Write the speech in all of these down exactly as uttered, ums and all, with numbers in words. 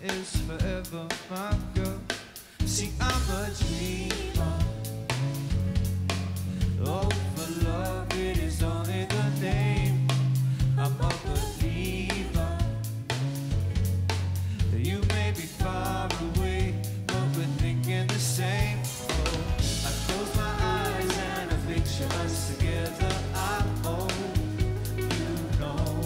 is forever my girl. See, I'm a dreamer. Oh, for love, it is only the name. I'm a believer. You may be far away, but we're thinking the same. Oh, I close my eyes and I picture us together. I hope you know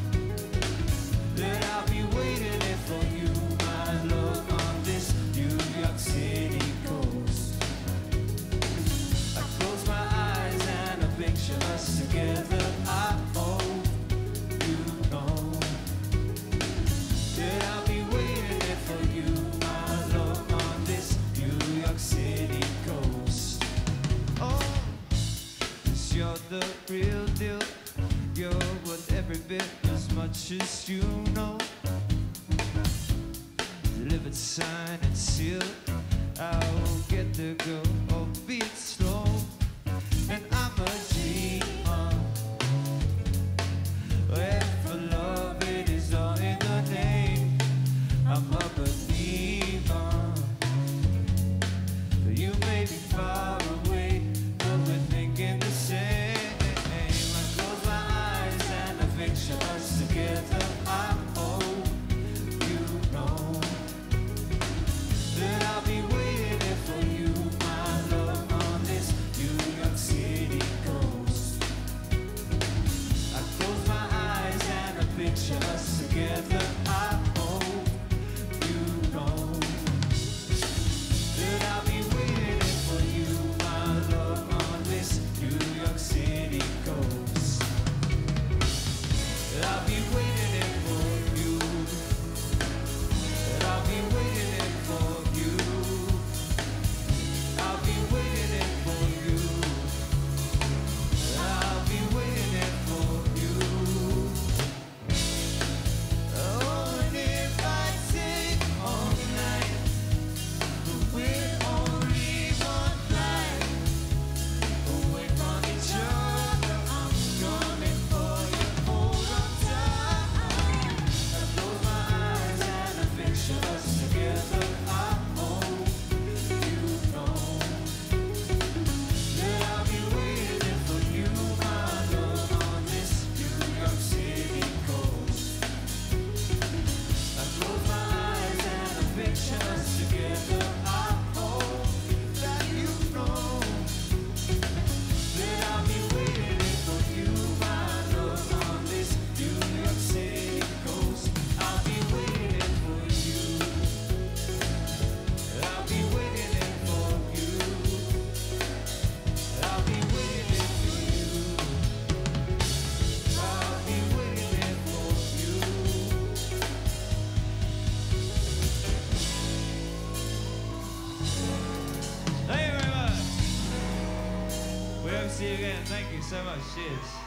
that I'll be waiting for you, my love, on this New York City coast. I close my eyes and I picture us together. I hope you know that I'll be waiting for you, my love, on this New York City coast. Oh, 'cause you're the real deal. You're worth every bit as much as you know. Delivered, signed and sealed. I'll get the girl, albeit slow. And I'm a dreamer. And for love, it is all in the name. I'm a believer. You may be far away, but we're thinking the same. I close my eyes and I picture us together. I hope you know that I'll be waiting for you, my love, on this New York City coast. I close my eyes and I picture us together. I hope you know that I'll be waiting for you, my love, on this New York City coast. That I'll be waiting for you. That I'll be waiting for you. I'll be waiting for you. I'll be waiting for you. Oh, and if I take all night, but we're only one flight away from each other, I'm coming for you. Hold on tight. I close my eyes and I picture us together. I hope you know that I'll be waiting for you, my love, on this New York City coast. I close my eyes and I picture us together. I hope that you know that I'll be waiting for you, my love, on this New York City coast. I'll be waiting for you. I'll be waiting for you. I'll be waiting for you. I'll be waiting for you. Thank you very much. We hope to see you again. Thank you so much. Cheers.